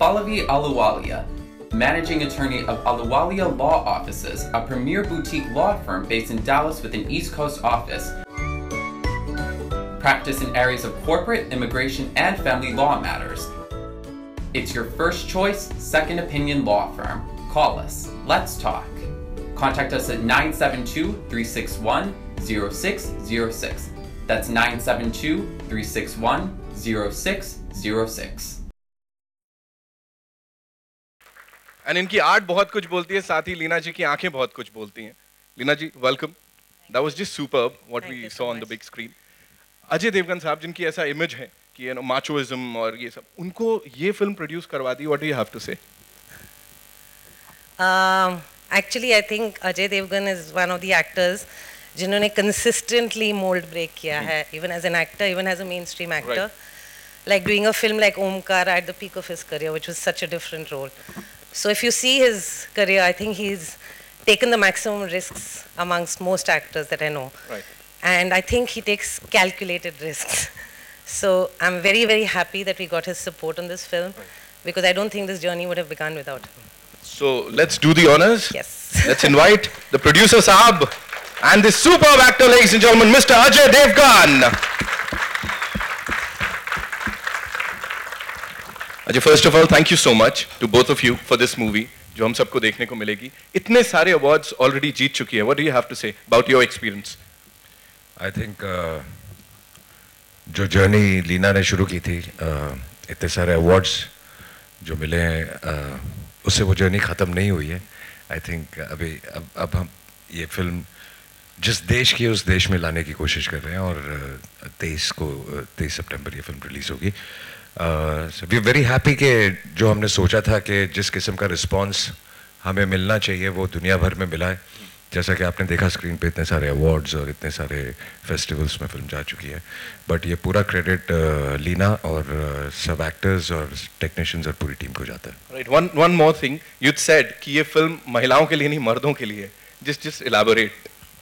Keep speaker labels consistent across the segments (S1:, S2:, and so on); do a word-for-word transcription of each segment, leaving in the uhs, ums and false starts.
S1: Pallavi Ahluwalia, managing attorney of Ahluwalia Law Offices, a premier boutique law firm based in Dallas with an East Coast office. Practice in areas of corporate, immigration, and family law matters. It's your first choice, second opinion law firm. Call us. Let's talk. Contact us at nine seven two, three six one, zero six zero six. That's nine seven two, three six one, zero six zero six.
S2: And इनकी art बहुत कुछ बोलती है, साथ ही लीना जी की आंखें बहुत कुछ बोलती हैं. लीना जी, welcome. That was just superb what we saw on the big screen. Ajay Devgan साहब जिनकी ऐसा इमेज है कि you know machoism और ये सब, उनको ये फिल्म प्रोड्यूस करवा दी. What do you have to say?
S3: Um, actually, I think Ajay Devgan is one of the actors जिन्होंने consistently mold break किया है, even as an actor, even as a mainstream actor.
S2: Right.
S3: Like doing a film like Omkar at the peak of his career, which was such a different role. So if you see his career, I think he's taken the maximum risks amongst most actors that I know.
S2: Right.
S3: And I think he takes calculated risks. So I'm very, very happy that we got his support on this film,
S2: right,
S3: because I don't think this journey would have begun without him.
S2: So let's do the honors.
S3: Yes.
S2: Let's invite the producer Saab and the superb actor, ladies and gentlemen, Mister Ajay Devgan. Ajay, first of all, thank you so much to both of you for this movie, जो हम सबको देखने को मिलेगी. इतने सारे awards already जीत चुकी है. What do you have to say about your experience?
S4: I think uh, जो journey लीना ने शुरू की थी, uh, इतने सारे awards जो मिले हैं, uh, उससे वो journey ख़त्म नहीं हुई है. I think अभी अब अब हम ये फिल्म जिस देश की उस देश में लाने की कोशिश कर रहे हैं, और तेईस को तेईस सितंबर ये फिल्म रिलीज होगी. वी आर वेरी हैप्पी कि जो हमने सोचा था कि जिस किस्म का रिस्पांस हमें मिलना चाहिए वो दुनिया भर में मिला है. जैसा कि आपने देखा स्क्रीन पे इतने सारे अवार्ड्स और इतने सारे फेस्टिवल्स में फिल्म जा चुकी है. बट ये पूरा क्रेडिट uh, लीना और uh, सब एक्टर्स और टेक्नीशियंस और पूरी टीम को जाता है.
S2: Right. One one more thing, you said कि ये फिल्म महिलाओं के लिए नहीं, मर्दों के लिए. Just just elaborate.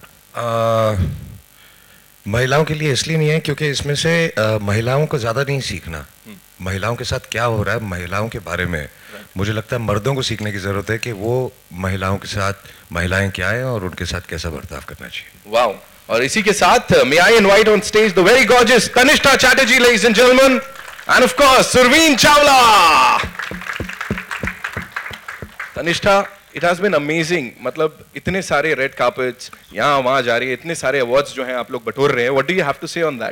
S4: महिलाओं के लिए इसलिए नहीं है क्योंकि इसमें से uh, महिलाओं को ज़्यादा नहीं सीखना. hmm. महिलाओं के साथ क्या हो रहा है, महिलाओं के बारे में right. मुझे लगता है मर्दों को सीखने की ज़रूरत है कि वो महिलाओं के साथ महिलाएं क्या हैं और उनके साथ कैसा बर्ताव करना चाहिए.
S2: वाओ. और इसी के साथ may I invite on stage the very gorgeous Tannishtha Chatterjee, ladies and gentleman, and of course Surveen Chawla. Tannishtha, it has been amazing. मतलब इतने सारे रेड कार्पेट्स यहाँ वहाँ जा रही है, इतने सारे अवार्ड्स जो हैं आप लोग बटोर रहे हैं. What do you have to say on that?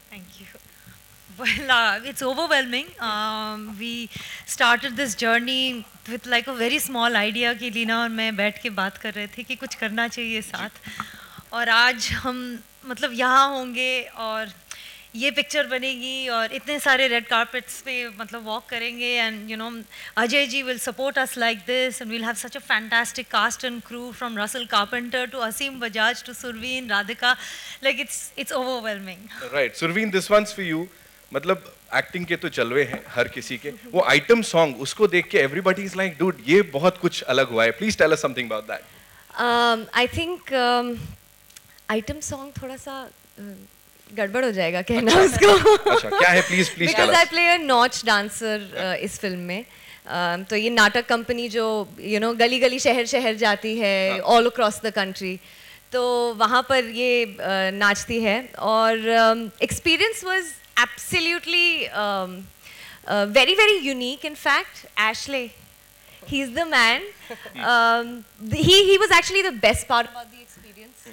S5: Well, uh, it's overwhelming. Um, we started this journey with like a very small idea कि लीना और मैं बैठ के बात कर रहे थे कि कुछ करना चाहिए साथ. और आज हम मतलब यहाँ होंगे और ये पिक्चर बनेगी और इतने सारे रेड कार्पेट्स पे मतलब वॉक करेंगे, and you know Ajay ji will support us like this, and we'll have such a fantastic cast and crew from Russell Carpenter to Aseem Bajaj to Surveen, Radhika. Like it's it's overwhelming.
S2: Right. Surveen, this one's for you. मतलब acting के तो जलवे हैं हर किसी के, वो item song उसको देख के एवरीबॉडी इज लाइक डूड ये बहुत कुछ अलग हुआ है. Please tell us something about that.
S6: I think item song थोड़ा सा गड़बड़ हो जाएगा कहना. अच्छा, उसको
S2: अच्छा क्या है, please please tell us.
S6: Because I play a nautch dancer इस फिल्म में. uh, तो ये नाटक कंपनी जो यू नो गली गली शहर शहर जाती है ऑल अक्रॉस द कंट्री, तो वहाँ पर ये uh, नाचती है. और experience was absolutely um, uh, very very unique. In fact, Ashley, he's the man. Um, the, he he was actually the best part about the experience.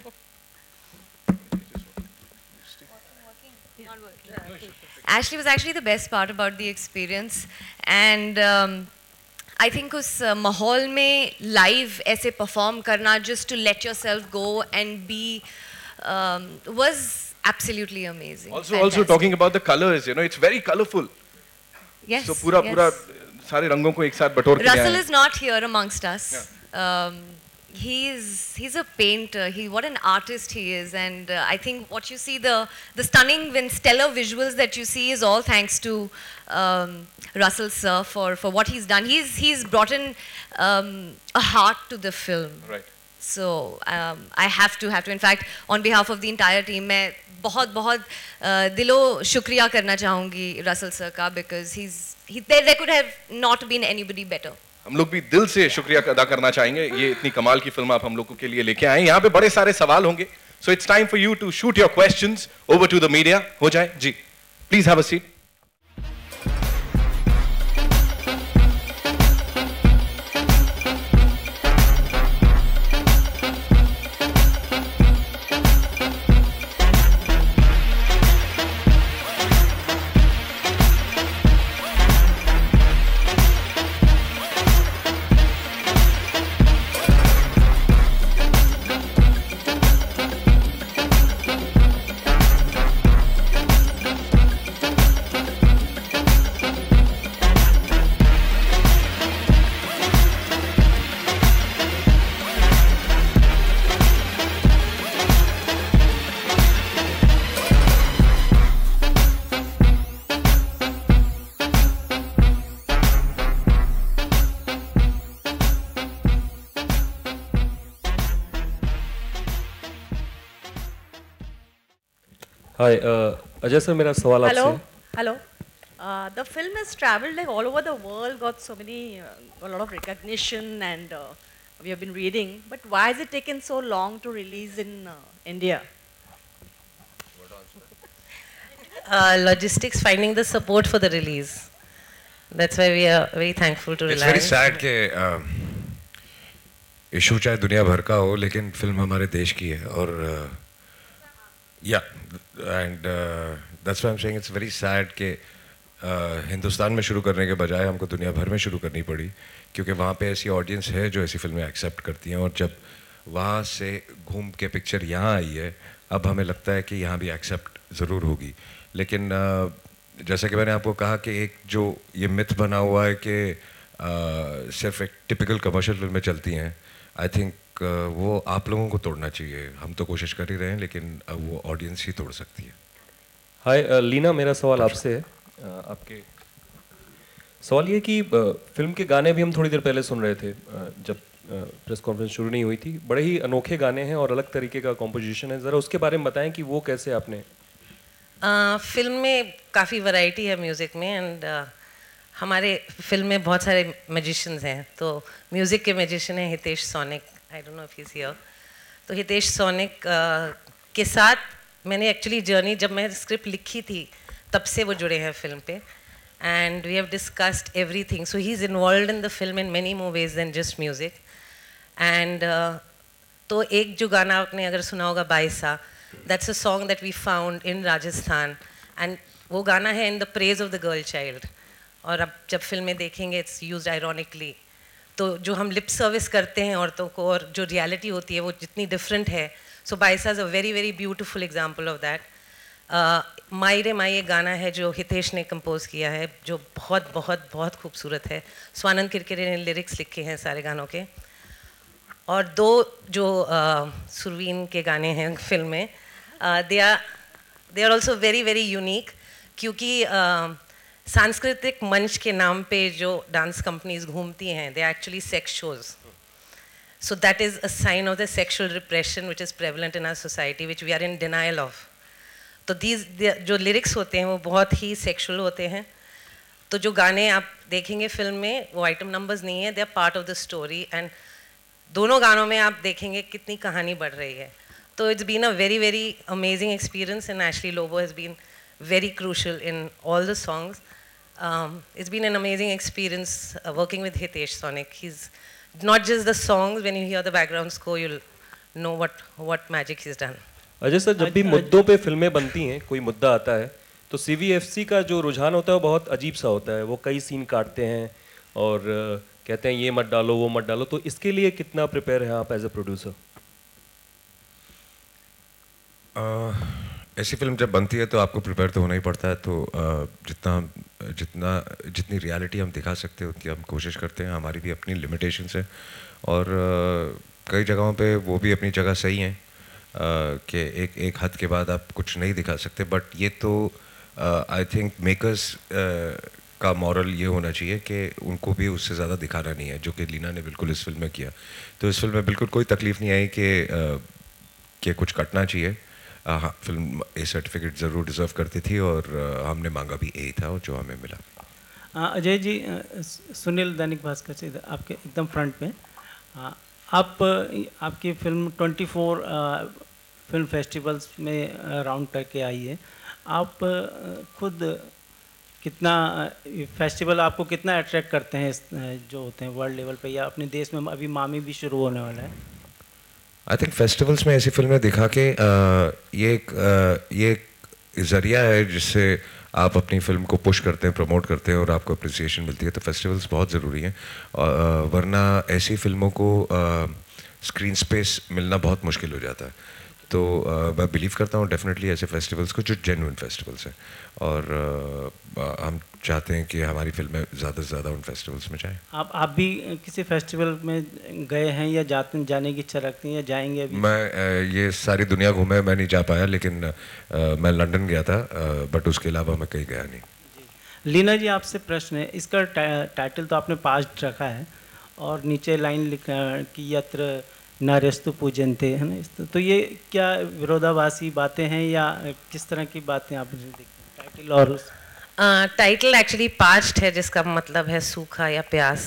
S6: Ashley was actually the best part about the experience, and um, I think उस uh, माहौल में live ऐसे perform करना, just to let yourself go and be um, was absolutely amazing.
S2: Also, Fantastic. also talking about the colors, you know, it's very colorful.
S6: Yes.
S2: So पूरा
S6: yes.
S2: पूरा सारे रंगों को एक साथ बटोर के
S6: Russell is not here amongst us.
S2: Yeah.
S6: Um, he's he's a painter. He what an artist he is, and uh, I think what you see, the the stunning and stellar visuals that you see is all thanks to um, Russell sir for for what he's done. He's he's brought in um, a heart to the film.
S2: Right.
S6: So um, I have to have to. In fact, on behalf of the entire team, मैं बहुत बहुत दिलो शुक्रिया करना चाहूँगी Russell sir का, because he's he, there, there could have not been anybody better.
S2: हम लोग भी दिल से शुक्रिया अदा करना चाहेंगे, ये इतनी कमाल की फिल्म आप हम लोगों के लिए लेके आए। यहाँ पे बड़े सारे सवाल होंगे, so it's time for you to shoot your questions over to the media. हो जाए जी, please have a seat.
S7: Hi, uh, Ajay sir, मेरा सवाल आपसे
S8: Hello,
S7: है।
S8: hello. Uh, the film has traveled like all over the world, got so many, uh, a lot of recognition, and uh, we have been reading. But why has it taken so long to release in uh, India?
S3: Uh, logistics, finding the support for the release. That's why we are very thankful to
S4: It's very
S3: Reliance.
S4: sad कि issue चाहे दुनिया भर का हो, लेकिन film हमारे देश की है और या and that's why I am saying it's very sad कि हिंदुस्तान में शुरू करने के बजाय हमको दुनिया भर में शुरू करनी पड़ी, क्योंकि वहाँ पे ऐसी ऑडियंस है जो ऐसी फिल्में एक्सेप्ट करती हैं, और जब वहाँ से घूम के पिक्चर यहाँ आई है, अब हमें लगता है कि यहाँ भी एक्सेप्ट ज़रूर होगी। लेकिन uh, जैसा कि मैंने आपको कहा कि एक जो ये मिथ बना हुआ है कि uh, सिर्फ एक टिपिकल कमर्शियल फिल्में चलती हैं, आई थिंक uh, वो आप लोगों को तोड़ना चाहिए। हम तो कोशिश कर ही रहे हैं, लेकिन uh, वो ऑडियंस ही तोड़ सकती है।
S7: हाय uh, लीना, मेरा सवाल आपसे है। uh, आपके सवाल ये कि uh, फिल्म के गाने भी हम थोड़ी देर पहले सुन रहे थे, uh, जब प्रेस uh, कॉन्फ्रेंस शुरू नहीं हुई थी। बड़े ही अनोखे गाने हैं और अलग तरीके का कॉम्पोजिशन है, ज़रा उसके बारे में बताएं कि वो कैसे आपने।
S3: uh, फिल्म में काफ़ी वैरायटी है म्यूज़िक में, एंड uh, हमारे फिल्म में बहुत सारे मैजिशियंस हैं। तो म्यूज़िक के मैजिशियन हैं Hitesh Sonik, I don't know if he is here. तो हितेश सोनिक uh, के साथ मैंने एक्चुअली जर्नी, जब मैं स्क्रिप्ट लिखी थी तब से वो जुड़े हैं फिल्म पे, and we have discussed everything. So he is involved in the film in many more ways than just music. And तो एक जो गाना आपने अगर सुना होगा, Baisa, that's a song that we found in Rajasthan, and वो गाना है in the praise of the girl child. और अब जब फिल्में देखेंगे इट्स यूज्ड आयरॉनिकली। तो जो हम लिप सर्विस करते हैं औरतों को और जो रियलिटी होती है वो जितनी डिफरेंट है। So Baisa is a very very beautiful example of that. माई रे माई एक गाना है जो हितेश ने कंपोज किया है, जो बहुत बहुत बहुत खूबसूरत है। स्वानंद किरकिरे ने लिरिक्स लिखे हैं सारे गानों के। और दो जो uh, सुरवीन के गाने हैं फिल्म में, they are they are also very very unique, क्योंकि uh, सांस्कृतिक मंच के नाम पे जो डांस कंपनीज घूमती हैं, they actually sex shows. So that is a sign of the sexual repression which is prevalent in our society, which we are in denial of. तो दीज जो लिरिक्स होते हैं वो बहुत ही सेक्शुअल होते हैं। तो जो गाने आप देखेंगे फिल्म में वो आइटम नंबर्स नहीं है, they are part of the story. And दोनों गानों में आप देखेंगे कितनी कहानी बढ़ रही है। तो it's been a very very amazing experience, and Ashley Lobo has been very crucial in all the songs. Um, it's been an amazing experience uh, working with Hitesh Sonik. He's not just the songs, when you hear the background score, you'll know what, what magic he's done.
S7: Ajay sir, जब भी मुद्दों पे फिल्में बनती हैं, कोई मुद्दा आता है, तो सी वी एफ सी का जो रुझान होता है वो बहुत अजीब सा होता है। वो कई सीन काटते हैं और uh, कहते हैं ये मत डालो, वो मत डालो। तो इसके लिए कितना प्रिपेयर है आप एज ए प्रोड्यूसर?
S4: ऐसी फिल्म जब बनती है तो आपको प्रिपेयर तो होना ही पड़ता है। तो जितना जितना जितनी रियलिटी हम दिखा सकते हैं उतनी हम कोशिश करते हैं। हमारी भी अपनी लिमिटेशंस है, और कई जगहों पे वो भी अपनी जगह सही हैं कि एक एक हद के बाद आप कुछ नहीं दिखा सकते। बट ये तो आई थिंक मेकर्स का मॉरल ये होना चाहिए कि उनको भी उससे ज़्यादा दिखाना नहीं है, जो कि लीना ने बिल्कुल इस फिल्म में किया। तो इस फिल्म में बिल्कुल कोई तकलीफ़ नहीं आई कि कि कुछ कटना चाहिए। हाँ, फिल्म ए सर्टिफिकेट ज़रूर डिज़र्व करती थी, और हमने मांगा भी ए था, और जो हमें मिला।
S9: अजय जी, सुनील दैनिक भास्कर से आपके एकदम फ्रंट में, आप आपकी फिल्म चौबीस फिल्म फेस्टिवल्स में राउंड करके आई है। आप खुद कितना फेस्टिवल आपको कितना अट्रैक्ट करते हैं इस जो होते हैं वर्ल्ड लेवल पे, या अपने देश में अभी मामी भी शुरू होने वाला है?
S4: आई थिंक फेस्टिवल्स में ऐसी फिल्में दिखा के ये एक ये एक ज़रिया है जिससे आप अपनी फिल्म को पुश करते हैं, प्रमोट करते हैं और आपको अप्रिसिएशन मिलती है। तो फेस्टिवल्स बहुत ज़रूरी हैं, वरना ऐसी फिल्मों को स्क्रीन स्पेस मिलना बहुत मुश्किल हो जाता है। तो uh, मैं बिलीव करता हूँ डेफिनेटली ऐसे फेस्टिवल्स को जो जेन्युइन फेस्टिवल्स हैं, और uh, हम चाहते हैं कि हमारी फिल्में ज़्यादा से ज़्यादा उन फेस्टिवल्स में जाएं।
S9: आप आप भी किसी फेस्टिवल में गए हैं या जाते जाने की इच्छा रखते हैं या जाएंगे अभी?
S4: मैं uh, ये सारी दुनिया घूमे, मैं नहीं जा पाया, लेकिन uh, मैं लंदन गया था, बट uh, उसके अलावा मैं कहीं गया नहीं।
S9: लीना जी, आपसे प्रश्न है। इसका टाइटल तो आपने पास्ट रखा है और नीचे लाइन लिखा कि यत्र नार्यस्तु पूजनते, है ना, तो ये क्या विरोधाभासी बातें हैं या किस तरह की बातें आप देखते हैं टाइटल और उस?
S3: टाइटल एक्चुअली पास्ट है, जिसका मतलब है सूखा या प्यास,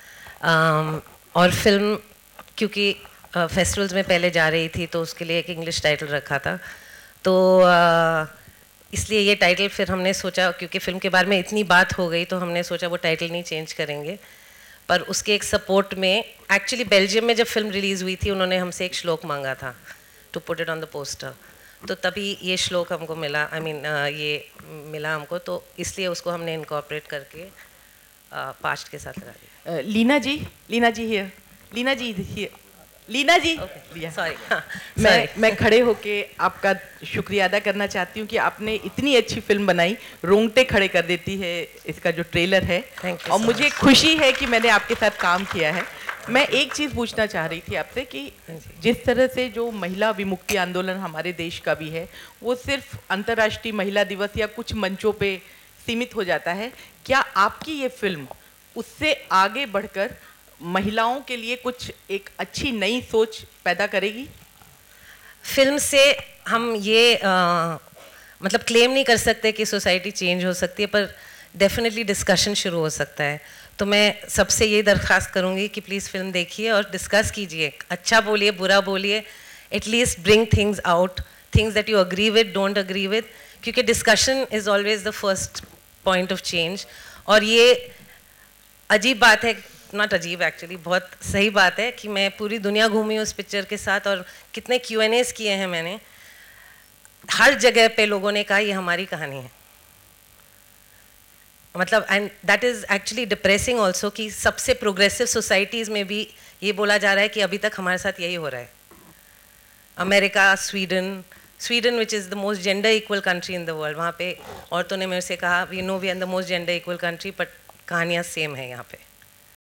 S3: uh, और फिल्म क्योंकि फेस्टिवल्स uh, में पहले जा रही थी तो उसके लिए एक इंग्लिश टाइटल रखा था, तो uh, इसलिए ये टाइटल फिर हमने सोचा, क्योंकि फिल्म के बारे में इतनी बात हो गई तो हमने सोचा वो टाइटल नहीं चेंज करेंगे। पर उसके एक सपोर्ट में, एक्चुअली बेल्जियम में जब फिल्म रिलीज़ हुई थी उन्होंने हमसे एक श्लोक मांगा था to put it on the poster, तो तभी ये श्लोक हमको मिला, I I mean mean, uh, ये मिला हमको, तो इसलिए उसको हमने इनकॉर्पोरेट करके पास्ट uh, के साथ लगा दिया।
S10: uh, Leena ji, Leena ji here, Leena ji here, Leena ji,
S3: sorry
S10: मैं मैं खड़े होके आपका शुक्रिया अदा करना चाहती हूँ कि आपने इतनी अच्छी फिल्म बनाई, रोंगटे खड़े कर देती है इसका जो ट्रेलर है, और मुझे खुशी है कि मैंने आपके साथ काम किया है। मैं एक चीज़ पूछना चाह रही थी आपसे कि जिस तरह से जो महिला विमुक्ति आंदोलन हमारे देश का भी है, वो सिर्फ अंतर्राष्ट्रीय महिला दिवस या कुछ मंचों पे सीमित हो जाता है, क्या आपकी ये फिल्म उससे आगे बढ़कर महिलाओं के लिए कुछ एक अच्छी नई सोच पैदा करेगी?
S3: फिल्म से हम ये आ, मतलब क्लेम नहीं कर सकते कि सोसाइटी चेंज हो सकती है, पर डेफिनेटली डिस्कशन शुरू हो सकता है। तो मैं सबसे ये दरख्वास्त करूँगी कि प्लीज़ फिल्म देखिए और डिस्कस कीजिए, अच्छा बोलिए, बुरा बोलिए, at least bring things out, things that you agree with, don't agree with, क्योंकि discussion is always the first point of change. और ये अजीब बात है, नॉट अजीब एक्चुअली, बहुत सही बात है कि मैं पूरी दुनिया घूमी उस पिक्चर के साथ और कितने क्यू एन एस किए हैं मैंने, हर जगह पे लोगों ने कहा ये हमारी कहानी है, मतलब, and that is actually depressing also कि सबसे प्रोग्रेसिव सोसाइटीज़ में भी ये बोला जा रहा है कि अभी तक हमारे साथ यही हो रहा है। America, Sweden, Sweden which is the most gender equal country in the world, वहाँ पे औरतों ने मेरे से कहा we know we are the most gender equal country, but कहानियाँ सेम है यहाँ पे।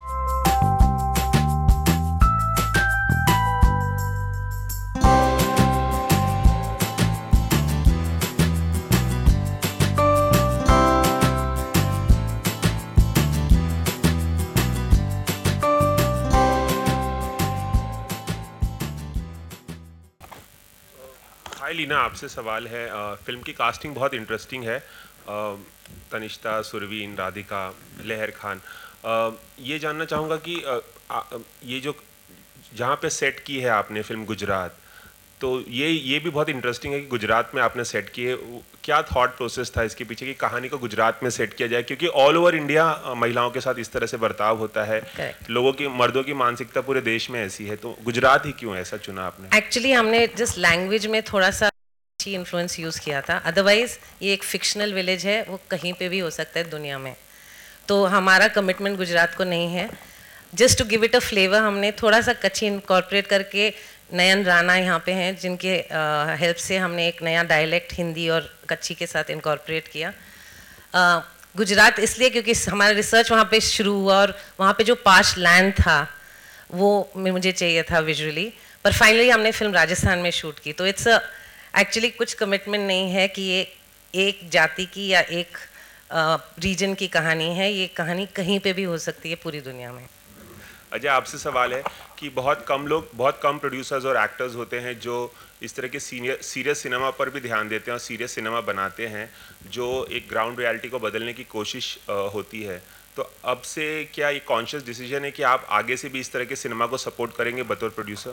S11: हाय लीना, आपसे सवाल है। आ, फिल्म की कास्टिंग बहुत इंटरेस्टिंग है, आ, तनिष्ठा, सुरवीन, राधिका, लहर खान। आ, ये जानना चाहूँगा कि आ, आ, ये जो जहाँ पे सेट की है आपने फिल्म गुजरात, तो ये ये भी बहुत इंटरेस्टिंग है कि गुजरात में आपने सेट की है। क्या थॉट प्रोसेस था इसके पीछे कि कहानी को गुजरात में सेट किया जाए, क्योंकि ऑल ओवर इंडिया महिलाओं के साथ इस तरह से बर्ताव होता है, Correct. लोगों की, मर्दों की मानसिकता पूरे देश में ऐसी है, तो गुजरात ही क्यों ऐसा चुना आपने?
S3: एक्चुअली हमने जिस लैंग्वेज में थोड़ा सा अच्छी इन्फ्लुएंस यूज़ किया था, अदरवाइज ये एक फिक्शनल विलेज है, वो कहीं पे भी हो सकता है दुनिया में, तो हमारा कमिटमेंट गुजरात को नहीं है। Just to give it a flavour हमने थोड़ा सा कच्छी इनकॉर्पोरेट करके, नयन राणा यहाँ पे हैं जिनके हेल्प uh, से हमने एक नया डायलेक्ट हिंदी और कच्छी के साथ इनकॉर्पोरेट किया। uh, गुजरात इसलिए क्योंकि हमारा रिसर्च वहाँ पे शुरू हुआ और वहाँ पे जो पास्ट लैंड था वो मुझे चाहिए था विजुअली, पर फाइनली हमने फिल्म राजस्थान में शूट की। तो इट्स एक्चुअली कुछ कमिटमेंट नहीं है कि ये एक जाति की या एक रीजन uh, की कहानी है, ये कहानी कहीं पे भी हो सकती है पूरी दुनिया में।
S11: अजय आपसे सवाल है कि बहुत कम लोग, बहुत कम प्रोड्यूसर्स और एक्टर्स होते हैं जो इस तरह के सीनियर सीरियस सिनेमा पर भी ध्यान देते हैं और सीरियस सिनेमा बनाते हैं, जो एक ग्राउंड रियलिटी को बदलने की कोशिश आ, होती है। तो अब से क्या ये कॉन्शियस डिसीजन है कि आप आगे से भी इस तरह के सिनेमा को सपोर्ट करेंगे बतौर प्रोड्यूसर?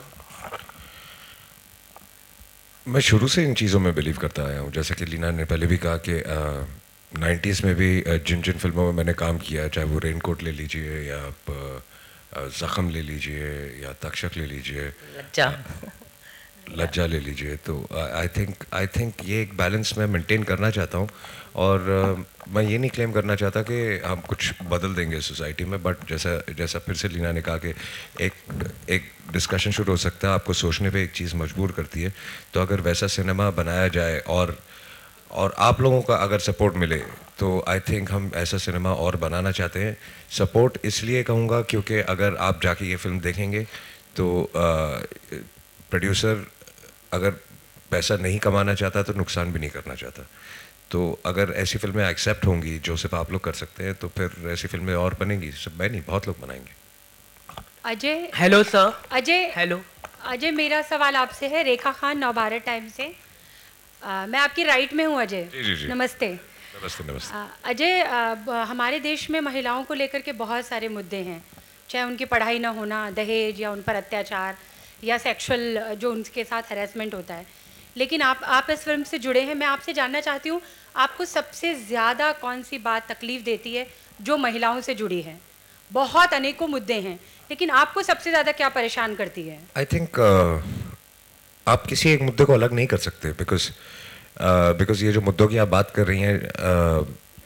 S4: मैं शुरू से इन चीज़ों में बिलीव करता आया हूँ। जैसे कि लीना ने पहले भी कहा कि नाइन्टीज़ में भी जिन जिन फिल्मों में मैंने काम किया, चाहे वो रेनकोट ले लीजिए या आप ज़ख्म ले लीजिए या तक्षक ले लीजिए,
S3: लज्जा
S4: लज्जा ले लीजिए, तो आई थिंक आई थिंक ये एक बैलेंस मैं मेंटेन करना चाहता हूँ। और uh, मैं ये नहीं क्लेम करना चाहता कि हम कुछ बदल देंगे सोसाइटी में, बट जैसा जैसा फिर से लीना ने कहा कि एक एक डिस्कशन शुरू हो सकता है, आपको सोचने पे एक चीज़ मजबूर करती है। तो अगर वैसा सिनेमा बनाया जाए और और आप लोगों का अगर सपोर्ट मिले तो आई थिंक हम ऐसा सिनेमा और बनाना चाहते हैं। सपोर्ट इसलिए कहूँगा क्योंकि अगर आप जाके ये फिल्म देखेंगे तो प्रोड्यूसर अगर पैसा नहीं कमाना चाहता तो नुकसान भी नहीं करना चाहता। तो अगर ऐसी फिल्में एक्सेप्ट होंगी जो सिर्फ आप लोग कर सकते हैं तो फिर ऐसी फिल्में और बनेंगी। सिर्फ मैं नहीं, बहुत लोग बनाएंगे।
S12: Ajay
S13: hello sir.
S12: Ajay
S13: hello
S12: Ajay, मेरा सवाल आपसे है। रेखा खान, नवभारत टाइम से। आ, मैं आपकी राइट में हूँ अजय।
S4: जी जी जी।
S12: नमस्ते।
S4: नमस्ते नमस्ते।
S12: आ, अजय, आ, हमारे देश में महिलाओं को लेकर के बहुत सारे मुद्दे हैं, चाहे उनकी पढ़ाई ना होना, दहेज या उन पर अत्याचार या सेक्सुअल जो उनके साथ हैरेसमेंट होता है। लेकिन आप आप इस फिल्म से जुड़े हैं, मैं आपसे जानना चाहती हूँ आपको सबसे ज़्यादा कौन सी बात तकलीफ़ देती है जो महिलाओं से जुड़ी है? बहुत अनेकों मुद्दे हैं, लेकिन आपको सबसे ज़्यादा क्या परेशान करती है?
S4: आई थिंक uh, आप किसी एक मुद्दे को अलग नहीं कर सकते, बिकॉज बिकॉज uh, ये जो मुद्दों की आप बात कर रही हैं uh,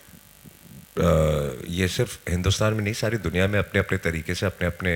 S4: uh, ये सिर्फ हिंदुस्तान में नहीं, सारी दुनिया में अपने अपने तरीके से अपने अपने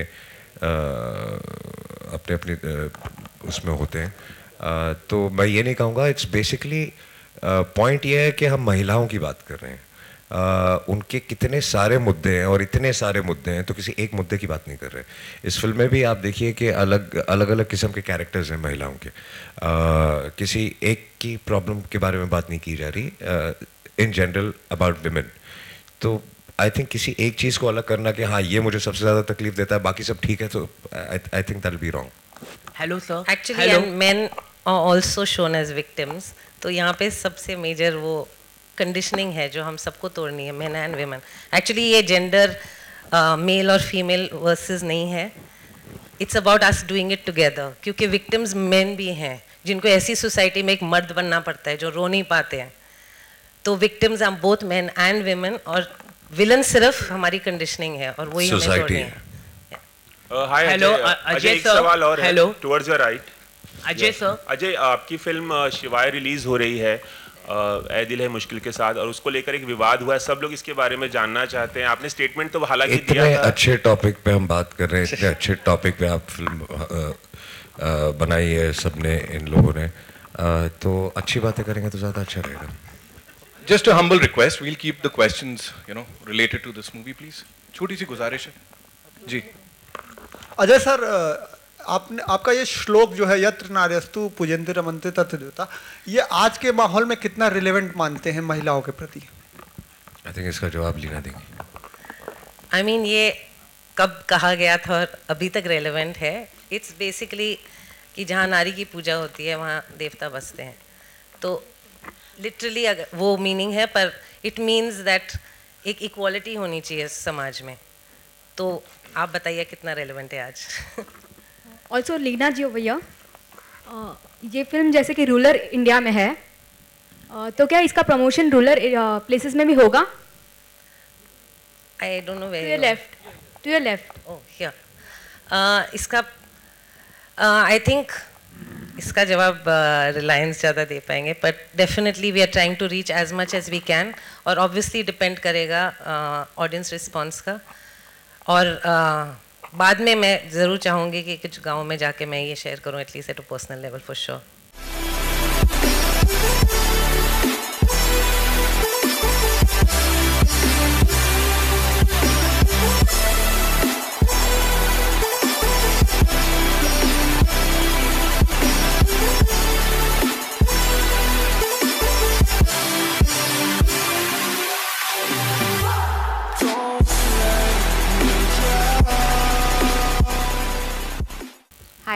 S4: uh, अपने अपने uh, उसमें होते हैं। uh, तो मैं ये नहीं कहूँगा, इट्स बेसिकली पॉइंट ये है कि हम महिलाओं की बात कर रहे हैं। uh, उनके कितने सारे मुद्दे हैं और इतने सारे मुद्दे हैं, तो किसी एक मुद्दे की बात नहीं कर रहे। इस फिल्म में भी आप देखिए कि अलग अलग अलग किस्म के कैरेक्टर्स हैं महिलाओं के। uh, किसी एक की प्रॉब्लम के बारे में बात नहीं की जा रही, इन जनरल अबाउट विमेन। तो आई थिंक किसी एक चीज़ को अलग करना कि हाँ ये मुझे सबसे ज़्यादा तकलीफ देता है, बाकी सब ठीक है, तो I think that will be wrong.
S13: Hello sir.
S3: Actually men are also shown as victims, तो यहाँ पे सबसे मेजर वो कंडीशनिंग है जो हम सबको तोड़नी है, मेन एंड वेमेन। एक्चुअली ये जेंडर मेल और फीमेल वर्सेस नहीं है, it's about us doing it together. क्योंकि विक्टिम्स मेन भी हैं जिनको ऐसी सोसाइटी में एक मर्द बनना पड़ता है जो रो नहीं पाते हैं। तो victims are both men and women, और विलन सिर्फ हमारी कंडीशनिंग है और वही हमें तोड़नी है।
S11: हाय
S13: हेलो
S11: अजय, एक सवाल और है towards your right.
S13: Ajay sir.
S11: Ajay, आपकी फिल्म शिवाय रिलीज हो रही है ए दिल है मुश्किल के साथ, और उसको लेकर एक विवाद हुआ है, सब लोग इसके बारे में जानना चाहते हैं। आपने स्टेटमेंट तो हालांकि दिया था।
S4: इतने अच्छे टॉपिक पे हम बात कर रहे हैं, इतने अच्छे टॉपिक पे आप फिल्म बनाई है सबने, इन लोगों ने, तो अच्छी बातें करेंगे तो ज़्यादा अच्छा रहेगा।
S2: Just a humble request, we'll keep the questions, you know, related to this movie, please. छोटी सी गुजारिश है जी।
S14: अजय सर, आपने आपका ये श्लोक जो है, यत्र नार्यस्तु पूजन्ते रमन्ते तत्र देवता, ये आज के माहौल में कितना रिलेवेंट मानते हैं महिलाओं के प्रति?
S4: आई थिंक इसका जवाब लीना देंगे।
S3: आई I मीन mean, ये कब कहा गया था और अभी तक रेलेवेंट है। इट्स बेसिकली कि जहाँ नारी की पूजा होती है वहाँ देवता बसते हैं, तो लिटरली वो मीनिंग है, पर इट मीन्स दैट एक इक्वालिटी होनी चाहिए समाज में। तो आप बताइए कितना रेलेवेंट है आज।
S15: ऑल्सो लीना जी भैया, ये फिल्म जैसे कि रूरल इंडिया में है, तो क्या इसका प्रमोशन रूरल प्लेसेस में भी होगा?
S3: I don't know where.
S15: To your left, to your left.
S3: Oh here. इसका आई uh, थिंक इसका जवाब रिलायंस uh, ज़्यादा दे पाएंगे, but definitely we are trying to reach as much as we can, और ऑब्वियसली डिपेंड करेगा ऑडियंस uh, रिस्पॉन्स का। और uh, बाद में मैं ज़रूर चाहूँगी कि कुछ गाँव में जाके मैं ये शेयर करूँ, at least at a personal level for sure.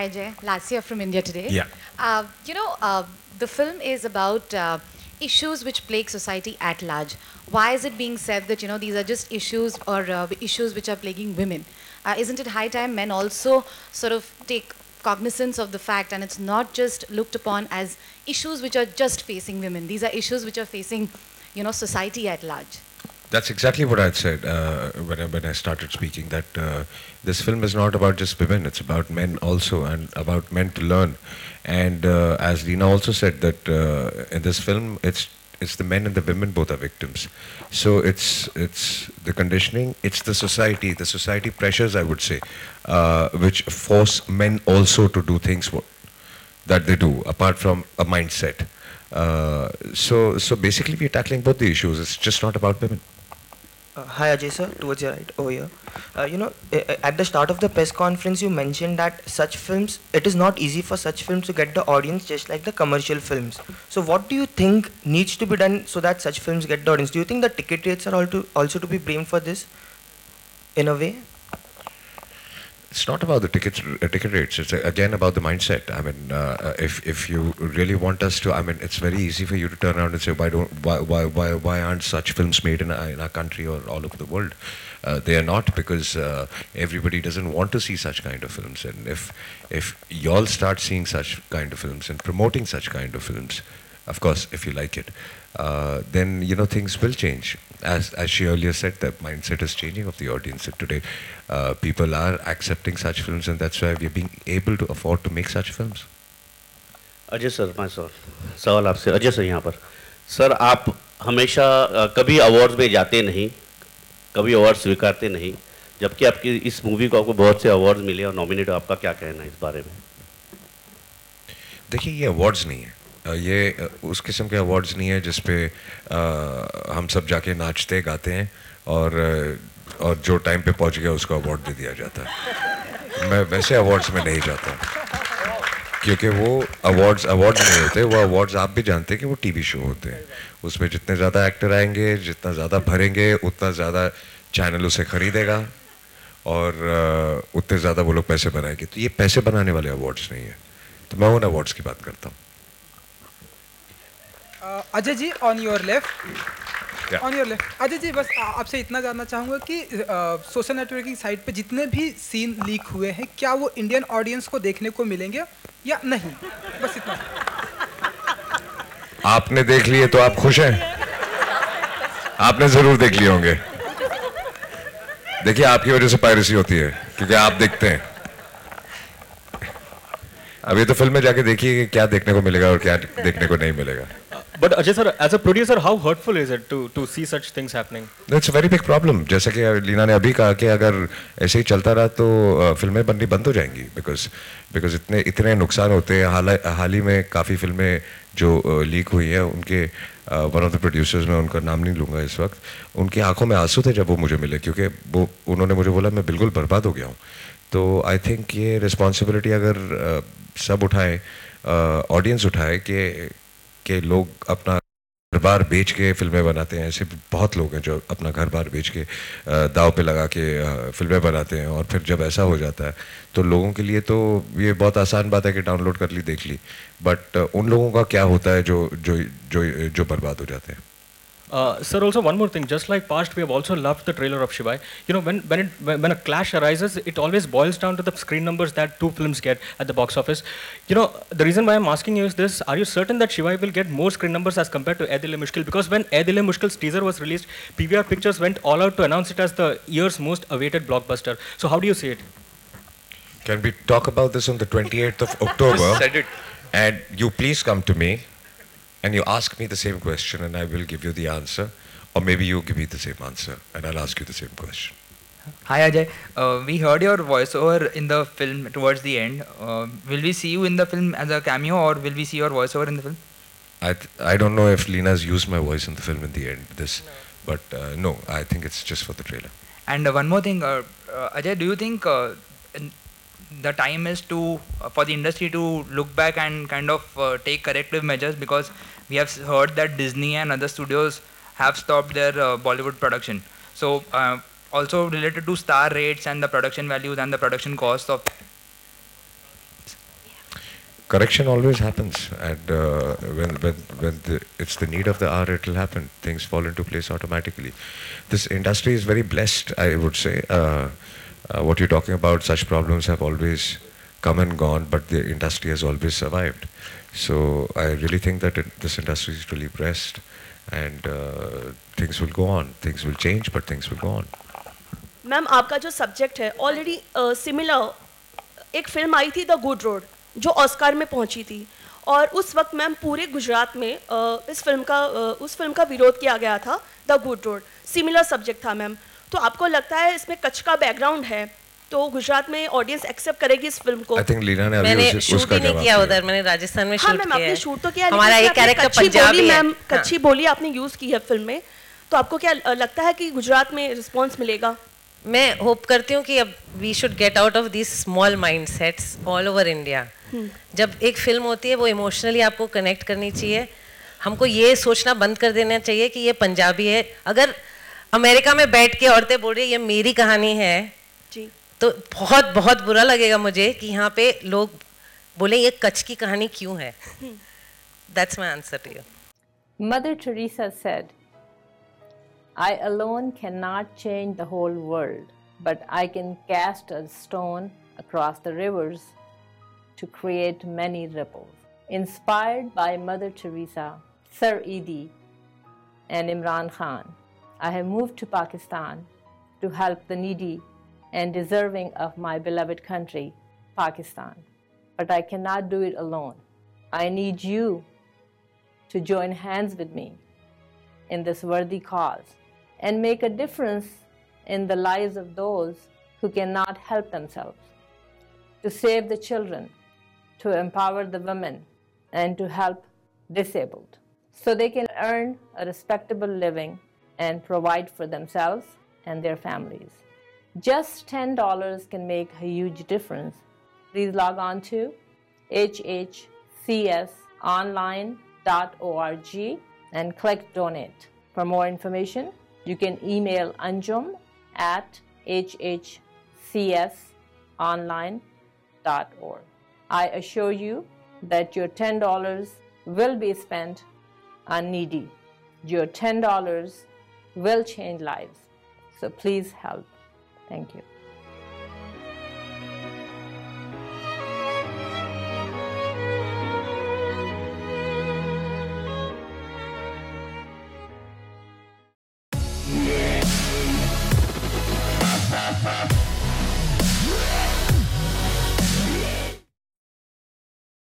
S13: Hi Jay, Lassia from India today.
S4: Yeah.
S13: Uh, you know, uh, the film is about uh, issues which plague society at large. Why is it being said that, you know, these are just issues or uh, issues which are plaguing women? Uh, isn't it high time men also sort of take cognizance of the fact, and it's not just looked upon as issues which are just facing women. These are issues which are facing, you know, society at large.
S4: That's exactly what I said uh, when, I, when I started speaking, that uh, this film is not about just women, it's about men also, and about men to learn. And uh, as Leena also said, that uh, in this film, it's it's the men and the women both are victims. So it's it's the conditioning, it's the society, the society pressures, I would say, uh, which force men also to do things what, that they do, apart from a mindset. Uh, so so basically we're tackling both the issues, it's just not about women.
S16: Uh, hi Ajay sir, towards your right, over here. Uh, you know, at the start of the press conference you mentioned that such films, it is not easy for such films to get the audience just like the commercial films. So what do you think needs to be done so that such films get the audience? Do you think the ticket rates are also, also to be blamed for this, in a way?
S4: It's not about the tickets, uh, ticket rates. It's uh, again about the mindset. I mean, uh, if if you really want us to, I mean, it's very easy for you to turn around and say, why don't, why why why why aren't such films made in our, in our country or all over the world? Uh, they are not, because uh, everybody doesn't want to see such kind of films. And if if y'all start seeing such kind of films and promoting such kind of films, of course, if you like it, uh, then you know things will change. As as she earlier said, the mindset is changing of the audience. And today, uh, people are accepting such films, and that's why we're being able to afford to make such films.
S17: Ajay sir, मैं sir सवाल आपसे, Ajay sir यहाँ पर sir, आप हमेशा कभी awards में जाते नहीं, कभी अवार्ड स्वीकारते नहीं, जबकि आपकी इस मूवी को आपको बहुत से अवार्ड्स मिले और नॉमिनेट, आपका क्या कहना है इस बारे में?
S4: देखिए, ये अवार्ड्स नहीं है, ये उस किस्म के अवार्ड्स नहीं है जिसपे हम सब जाके नाचते गाते हैं और और जो टाइम पे पहुंच गया उसको अवार्ड दे दिया जाता है। मैं वैसे अवार्ड्स में नहीं जाता, क्योंकि वो अवार्ड्स अवार्ड नहीं होते, वो अवार्ड्स आप भी जानते हैं कि वो टीवी शो होते हैं। उसमें जितने ज़्यादा एक्टर आएंगे, जितना ज़्यादा भरेंगे, उतना ज़्यादा चैनल उसे खरीदेगा और उतने ज़्यादा वो लोग पैसे बनाएंगे। तो ये पैसे बनाने वाले अवार्ड्स नहीं है, तो मैं उन अवार्ड्स की बात करता हूँ।
S18: Ajay ji, on your left, on your left. Ajay ji, बस आपसे इतना जानना चाहूँगा कि सोशल नेटवर्किंग साइट पे जितने भी सीन लीक हुए हैं, क्या वो इंडियन ऑडियंस को देखने को मिलेंगे या नहीं? बस इतना।
S4: आपने देख लिए तो आप खुश हैं? आपने जरूर देख लिए होंगे। देखिए, आपकी वजह से पायरेसी होती है, क्योंकि आप देखते हैं। अभी तो फिल्म में जाके देखिए कि क्या देखने को मिलेगा और क्या देखने को नहीं मिलेगा।
S7: But Ajay sir, as a producer, how hurtful is it to to see such things happening?
S4: It's a very big problem. जैसा कि लीना ने अभी कहा कि अगर ऐसे ही चलता रहा तो फिल्में बननी बंद हो जाएंगी, because because इतने इतने नुकसान होते हैं। हाल हाल ही में काफ़ी फिल्में जो लीक हुई हैं, उनके वन ऑफ द प्रोड्यूसर्स, मैं उनका नाम नहीं लूँगा इस वक्त, उनकी आंखों में आंसू थे जब वो मुझे मिले, क्योंकि वो उन्होंने मुझे बोला मैं बिल्कुल बर्बाद हो गया हूँ। तो आई थिंक ये रिस्पॉन्सिबिलिटी अगर सब उठाए, ऑडियंस उठाए कि कि लोग अपना घर बार बेच के फिल्में बनाते हैं। ऐसे बहुत लोग हैं जो अपना घर बार बेच के दाव पे लगा के फिल्में बनाते हैं, और फिर जब ऐसा हो जाता है तो लोगों के लिए तो ये बहुत आसान बात है कि डाउनलोड कर ली, देख ली, बट उन लोगों का क्या होता है जो जो जो जो बर्बाद हो जाते हैं।
S7: Uh, sir, also one more thing. Just like past, we have also loved the trailer of Shivai. You know, when when it when, when a clash arises, it always boils down to the screen numbers that two films get at the box office. You know, the reason why I'm asking you is this: are you certain that Shivai will get more screen numbers as compared to Ae Dil Hai Mushkil? Because when Ae Dil Hai Mushkil's teaser was released, P V R Pictures went all out to announce it as the year's most awaited blockbuster. So how do you see it?
S4: Can we talk about this on the twenty-eighth of October? Said it. And you please come to me and you ask me the same question, and I will give you the answer, or maybe you give me the same answer and I'll ask you the same question.
S19: Hi Ajay, uh, we heard your voiceover in the film towards the end. Uh, will we see you in the film as a cameo, or will we see your voiceover in the film?
S4: I th I don't know if Leena's used my voice in the film in the end, this, no. but uh, no, I think it's just for the trailer.
S19: And uh, one more thing, uh, uh, Ajay, do you think uh, the time is to uh, for the industry to look back and kind of uh, take corrective measures, because we have heard that Disney and other studios have stopped their uh, Bollywood production. So uh, also related to star rates and the production values and the production costs of
S4: correction always happens, and uh, when when when the, it's the need of the hour, it will happen. Things fall into place automatically. This industry is very blessed, I would say. Uh, uh, what you're talking about, such problems have always come and gone, but the industry has always survived. So I really think that it, this industry is really blessed, and uh, things will go on. Things will change, but things will go on.
S20: Ma'am आपका जो subject है already similar एक film आई थी the Good Road जो Oscar में पहुंची थी और उस वक्त मैम पूरे गुजरात में uh, इस फिल्म का uh, उस फिल्म का विरोध किया गया था the Good Road similar subject था मैम तो आपको लगता है इसमें कच्छ का बैकग्राउंड है तो गुजरात में ऑडियंस एक्सेप्ट करेगी इस फिल्म को?
S4: I think लीना ने
S3: मैंने
S4: अभी उस,
S3: शूट
S4: उसका
S3: ही नहीं
S4: जवाब
S3: किया
S4: दिया।
S3: उधर, मैंने राजस्थान में
S20: हाँ
S3: शूट
S20: मैम
S3: किया
S20: आपने
S3: है।
S20: शूट तो किया
S3: हमारा
S20: लेकिन
S3: एक
S20: आपने
S3: कैरेक्टर
S20: कच्ची
S3: पंजाबी
S20: बोली
S3: है।
S20: मैम कच्ची बोली आपने यूज़ की है फिल्म में तो आपको क्या लगता है कि गुजरात में रिस्पॉन्स मिलेगा?
S3: मैं होप करती हूँ कि अब we should get out of these small mindsets all over India. जब एक फिल्म होती है वो इमोशनली आपको कनेक्ट करनी चाहिए। हमको ये सोचना बंद कर देना चाहिए कि ये पंजाबी है। अगर अमेरिका में बैठ के औरतें बोल रही है ये मेरी कहानी है
S20: जी
S3: तो बहुत बहुत बुरा लगेगा मुझे कि यहाँ पे लोग बोले ये कच्छ की कहानी क्यों है। That's my answer to you.
S21: Mother Teresa said, I alone cannot change the whole world, but I can cast a stone across the rivers to create many ripples. Inspired by Mother Teresa, Sir Edie, and Imran Khan, I have moved to Pakistan to help the needy and deserving of my beloved country, Pakistan. But I cannot do it alone. I need you to join hands with me in this worthy cause and make a difference in the lives of those who cannot help themselves, to save the children, to empower the women, and to help disabled, so they can earn a respectable living and provide for themselves and their families. Just ten dollars can make a huge difference. Please log on to h h c s online dot org and click donate. For more information, you can email Anjum at h h c s online dot org. I assure you that your ten dollars will be spent on needy. Your ten dollars will change lives. So please help. Thank you.